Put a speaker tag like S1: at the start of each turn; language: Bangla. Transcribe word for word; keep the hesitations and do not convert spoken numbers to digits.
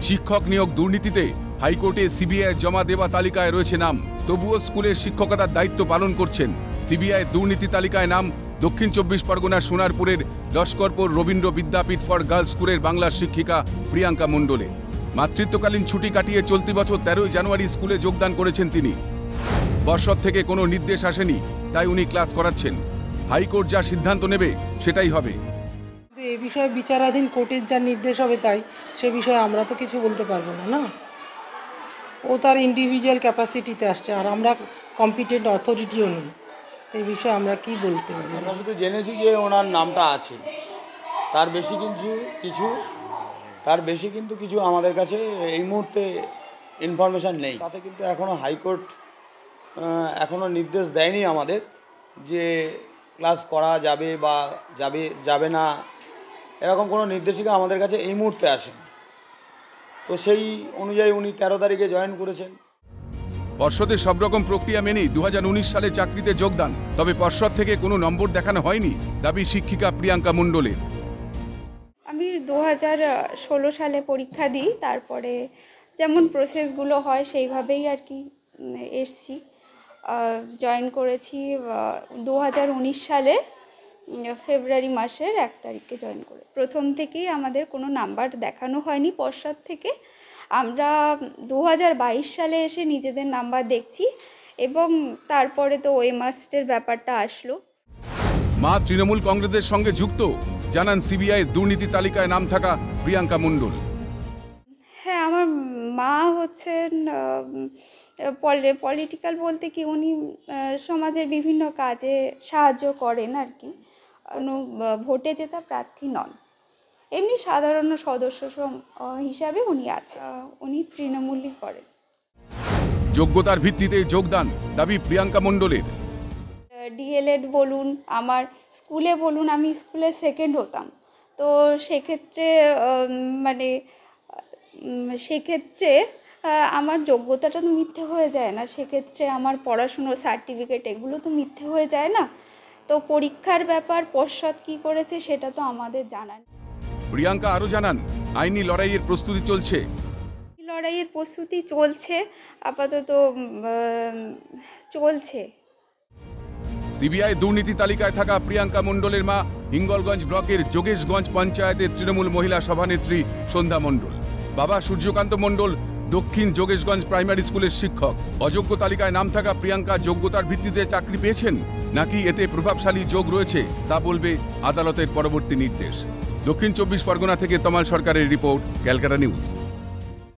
S1: শিক্ষক নিয়োগ দুর্নীতিতে হাইকোর্টে সিবিআই জমা দেওয়া তালিকায় রয়েছে নাম, তবুও স্কুলের শিক্ষকতার দায়িত্ব পালন করছেন। সিবিআই দুর্নীতি তালিকায় নাম দক্ষিণ চব্বিশ পরগনার সোনারপুরের লস্করপুর রবীন্দ্র বিদ্যাপীঠ ফর গার্লস স্কুলের বাংলা শিক্ষিকা প্রিয়াঙ্কা মণ্ডলের। মাতৃত্বকালীন ছুটি কাটিয়ে চলতি বছর তেরোই জানুয়ারি স্কুলে যোগদান করেছেন তিনি। পর্ষদ থেকে কোনো নির্দেশ আসেনি, তাই উনি ক্লাস করাচ্ছেন। হাইকোর্ট যা সিদ্ধান্ত নেবে সেটাই হবে।
S2: এ বিষয়ে বিচারাধীন কোর্টের যা নির্দেশ হবে তাই, সে বিষয়ে আমরা তো কিছু বলতে পারবো না। না, ও তার ইন্ডিভিজুয়াল ক্যাপাসিটিতে আসছে, আর আমরা কম্পিটেন্ট অথরিটিও নেই, তো এই বিষয়ে আমরা কি বলতে পারি?
S3: আমরা শুধু জেনেছি যে ওনার নামটা আছে, তার বেশি কিছু কিছু তার বেশি কিন্তু কিছু আমাদের কাছে এই মুহূর্তে ইনফরমেশান নেই। তাতে কিন্তু এখনও হাইকোর্ট এখনও নির্দেশ দেয়নি আমাদের যে ক্লাস করা যাবে বা যাবে যাবে না, এরকম কোনো নির্দেশিকা আমাদের কাছে এই মুহূর্তে আসেনি। তো সেই অনুযায়ী উনি তেরো তারিখে জয়েন করেছেন।
S1: পর্ষদের সব রকম প্রক্রিয়া মেনেই দু হাজার উনিশ সালে চাকরিতে যোগদান, তবে পর্ষদ থেকে কোনো নম্বর দেখানো হয়নি, দাবি শিক্ষিকা প্রিয়াঙ্কা মণ্ডলের।
S4: আমি দু হাজার ষোলো সালে পরীক্ষা দিই, তারপরে যেমন প্রসেসগুলো হয় সেইভাবেই আর কি এসছি। জয়েন করেছি দু হাজার উনিশ সালে ফেব্রুয়ারি মাসের এক তারিখে জয়েন করে। প্রথম থেকেই আমাদের কোনো নাম্বার দেখানো হয়নি পর্ষদ থেকে। আমরা দু হাজার বাইশ সালে এসে নিজেদের নাম্বার দেখছি, এবং তারপরে তো ওই মাস্টের ব্যাপারটা আসলো।
S1: মা তৃণমূল কংগ্রেসের সঙ্গে যুক্ত, জানান সিবিআই দুর্নীতি তালিকায় নাম থাকা প্রিয়াঙ্কা মণ্ডল।
S4: হ্যাঁ, আমার মা হচ্ছেন পলিটিক্যাল বলতে কি, উনি সমাজের বিভিন্ন কাজে সাহায্য করেন আর কি। ভোটে জেতা প্রার্থী নন, এমনি সাধারণ সদস্য হিসাবে উনি আছে। উনি তৃণমূলই করেন।
S1: যোগ্যতার ভিত্তিতে যোগদান, দাবি প্রিয়াঙ্কা মণ্ডলের।
S4: ডিএলএড বলুন, আমার স্কুলে বলুন, আমি স্কুলে সেকেন্ড হতাম, তো সেক্ষেত্রে মানে সেক্ষেত্রে আমার যোগ্যতাটা তো মিথ্যে হয়ে যায় না, সেক্ষেত্রে আমার পড়াশুনোর সার্টিফিকেট এগুলো তো মিথ্যে হয়ে যায় না। তো পরীক্ষার ব্যাপার পর্ষদ কী করেছে সেটা তো আমাদের জানা নেই।
S1: প্রিয়াঙ্কা আরও জানান, আইনি লড়াইয়ের প্রস্তুতি চলছে।
S4: লড়াইয়ের প্রস্তুতি চলছে, আপাতত চলছে।
S1: সিবিআই দুর্নীতি তালিকায় থাকা প্রিয়াঙ্কা মণ্ডলের মা হিঙ্গলগঞ্জ ব্লকের যোগেশগঞ্জ পঞ্চায়েতের তৃণমূল মহিলা সভানেত্রী সন্ধ্যা মণ্ডল। বাবা সূর্যকান্ত মণ্ডল দক্ষিণ যোগেশগঞ্জ প্রাইমারি স্কুলের শিক্ষক। অযোগ্য তালিকায় নাম থাকা প্রিয়াঙ্কা যোগ্যতার ভিত্তিতে চাকরি পেয়েছেন, নাকি এতে প্রভাবশালী যোগ রয়েছে, তা বলবে আদালতের পরবর্তী নির্দেশ। দক্ষিণ চব্বিশ পরগনা থেকে তমাল সরকারের রিপোর্ট, ক্যালকাটা নিউজ।